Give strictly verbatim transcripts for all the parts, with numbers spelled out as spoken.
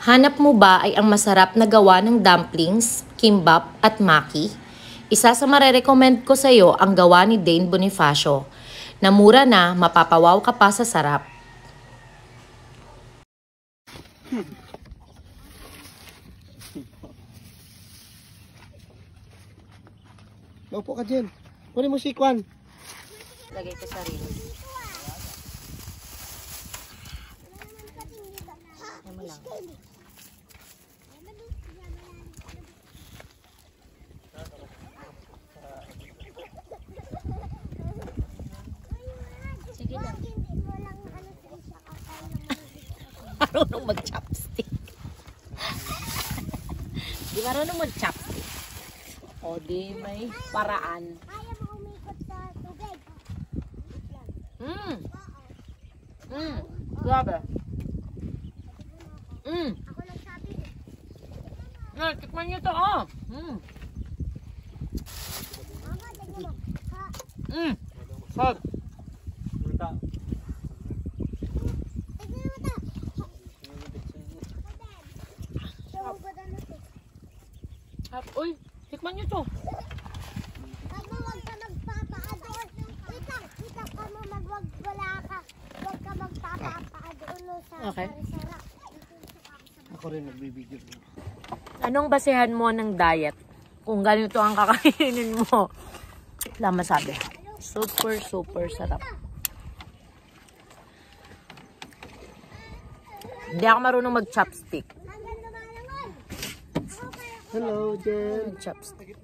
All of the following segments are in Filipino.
Hanap mo ba ay ang masarap na gawa ng dumplings, kimbap at maki? Isa sa marerecommend ko sa iyo ang gawa ni Dane Bonifacio, na mura na mapapawaw ka pa sa sarap. Maupo ka dyan. Kunin mo si Kwan. Lagay ko sa rin. Yan mo lang. Sige lang. Marunong mag-chopstick. Di marunong mag-chopstick. O di may paraan. Kaya mo umikot sa tubig. Mmm. Mmm. Grabe. Mmm. Ako lang sabi. Na, tikman nyo to, oh. Mmm. Mama, tignan mo. Ha? Mmm. Hot. Tignan mo ito. Show ko na ito. Hot. Uy, tikman nyo to. Kamo, wag ka magpapaadol. Wait lang, wait lang. Kamo, magwag wala ka. Wag ka magpapaadol sa Okay. sarap. Ako rin nagbibigyo. Anong basehan mo ng diet? Kung ganito ang kakainin mo. Wala masabi. Super, super sarap. Hindi ako marunong mag-chopstick. Hello, Jen. Chopstick.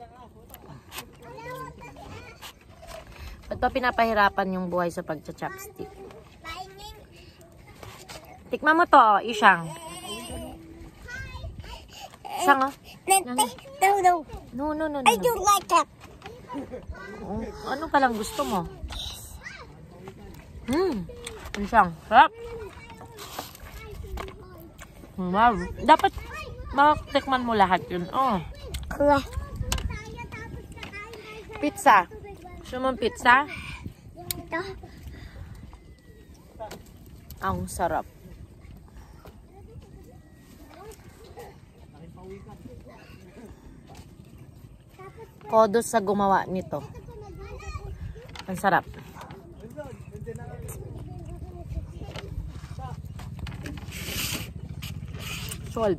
Ba't pa pinapahirapan yung buhay sa pag-chopstick? Tikman mo to, Ishang. Ishang, oh. No, no. No, no, no, no. I don't like that. Oh, ano palang gusto mo? Hmm. Ishang, sarap. Wow. Dapat matikman mo lahat yun. Oh. Kula. Pizza. Gusto mong pizza? Ito. Ang sarap. Kodos sa gumawa nito. Ang sarap. Solve.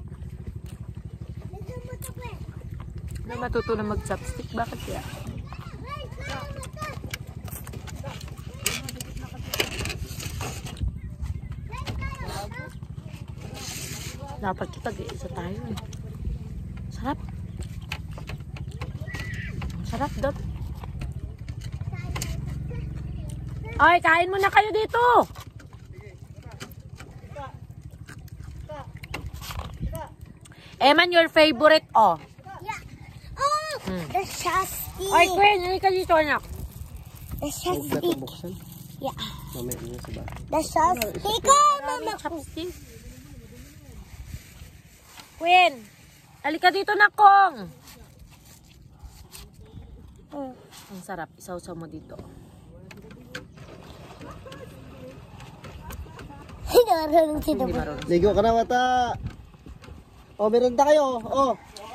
Na matuto na mag-chopstick. Bakit kaya? Dapat ito tag-iisa tayo eh. Sarap. Sarap dot. Ay, kain mo na kayo dito. Eman, your favorite, oh. Yeah. Oh, Hmm. the chopstick. Ay, Queen, hindi ka dito, anak. The Huwag na chopstick. itong buksan. Yeah. Mamaya nyo sa bahay. The chopstick. Oh, mama. Chopstick. Queen, halika dito na, Kong. Mm. Ang sarap. Isaw-saw mo dito. Hindi marunong sino Hindi ba? marunong. Ligo ka na, mata. O, merenda kayo. O.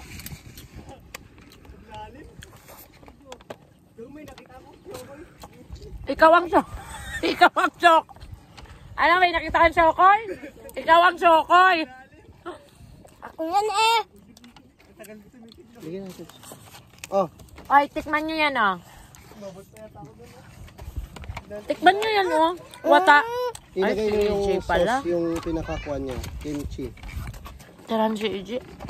Ikaw ang sok. Ikaw ang sok. Ano, may nakita kang sokoy? Ikaw ang sokoy. Ako yan eh. Ligyan natin. O. Ay, tikman nyo yan, oh. Tikman nyo yan, oh. Wata. Ilagay Ay, nyo si yung E J pala. sauce, yung pinakakuha niya. Kimchi. Taran si E J.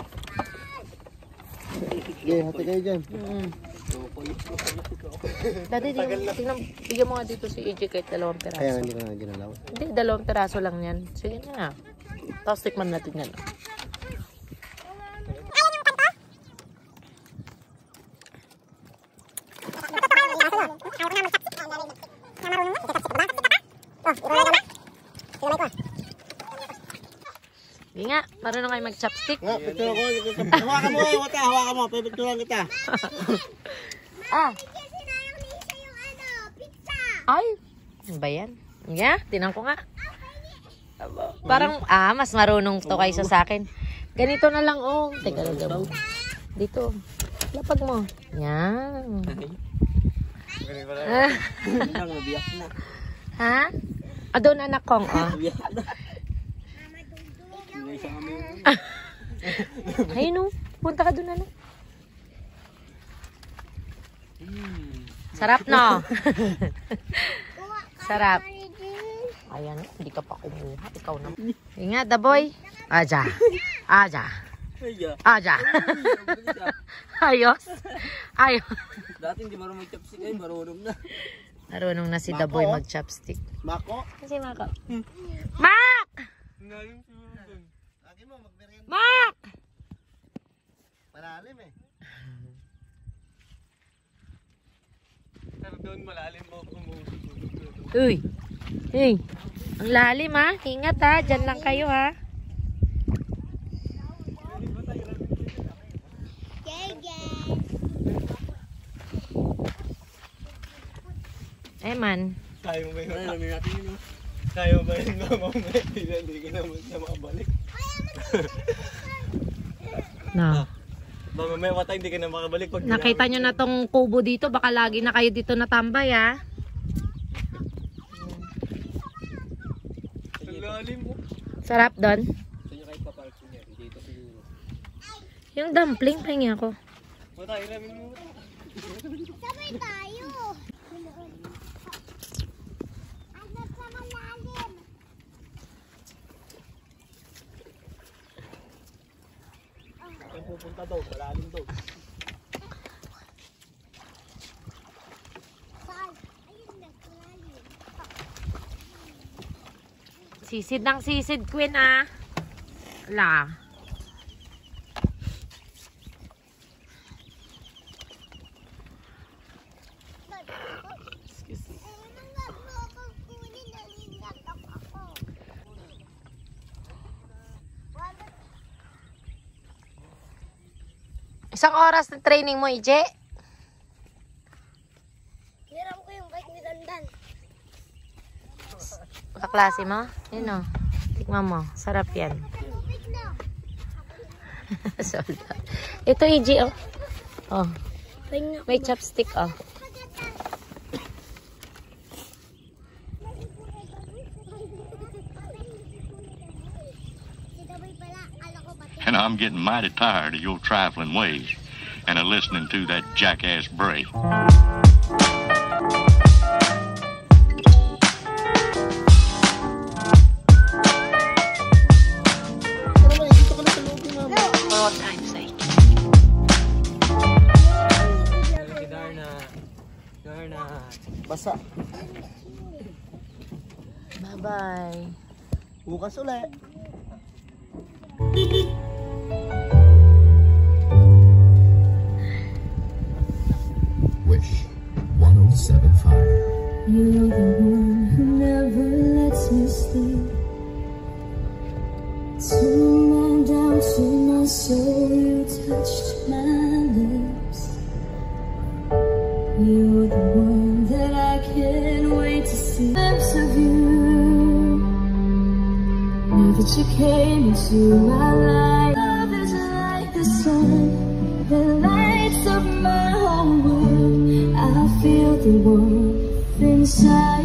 Okay, hati kayo dyan. Mm. Dati, di, tingnan, bigyan mo nga dito si E J kahit dalawang peraso. Kaya hindi ko na ginalaw. Hindi, dalawang peraso lang yan. Sige na. Tapos tikman natin yan. Hindi nga, marunong kayo mag-chopstick. Nga, picture ko. Hawakan mo, wata. Hawakan mo. Pipicturean kita. Ah, Kasi nayang ni isa yung ano, pizza. ay, ano ba yan? Yeah, tinan ko nga. Parang, ah, mas marunong to kaysa sa akin. Ganito na lang, oh. Teka lang daw. Dito. Lapag mo. Yan. Ah. Nabiyak na. Ha? Ah, doon anak kong, oh. Nabiyak na. Ayun, oh. Punta ka doon, anak. Sarap, no? Sarap. Ayan, hindi ka pa kumuha. Ikaw na. Ingat, the boy. Aja. Aja. Aja. Ayos. Ayos. Dati hindi marunong mag-chopstick. Ay, marunong na. Marunong na si the boy mag-chopstick. Mako? Kasi Mako. Mak! Mak! Malalim eh. Pero doon malalim mo umuusok. Uy. Hey. Ang lalim ha. Ingat ha. Diyan lang kayo ha. Eh man. Kaya mo ba yun? Alamin natin yun. Kaya mo ba yun? Mamamaya. Hindi ka naman siya makabalik. No. Mamamaya wata hindi ka na makabalik. Pag Nakita nyo na tong kubo dito. Baka lagi na kayo dito natambay ha. Ang lalim mo. Sarap doon. Saan nyo kahit papark niya? Dito siguro. Yung dumpling, pahingi ako. Wata, ilamin mo. Sabay tayo. Agad sa malalim. Saan pupunta daw? Malalim daw. Saan? Ayun na, malalim. Sisid ng sisid, Queen ah. Wala. Isang oras na training mo, Ije? Hiram ko yung bike ni Dandan. Kaklase mo? Yun o. Tikman mo. Sarap yan. Tubig na. Solda. Ito, Ije, oh. Oh. Pahinga. May chopstick, oh. And I'm getting mighty tired of your trifling ways and of listening to that jackass Bray. Dito ka na sa loob yung mama. All times, eh. Si Darna. Darna. Basa. Bye-bye. Bukas ulit. Wish one oh seven five. You're the one who never lets me sleep. Turning down to my soul, you touched my lips. You're the one that I can't wait to see. Lips of you. Now that you came into my life, love is like the sun that lights up my whole world. I feel the warmth inside.